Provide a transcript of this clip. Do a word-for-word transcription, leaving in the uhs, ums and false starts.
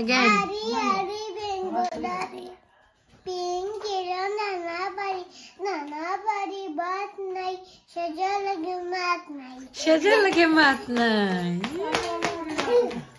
Again. Hari hari bingo dari. Pink kira nana pari nana pari baat nahi. Shajar lagi mat nahi. Shajar lagi mat nahi.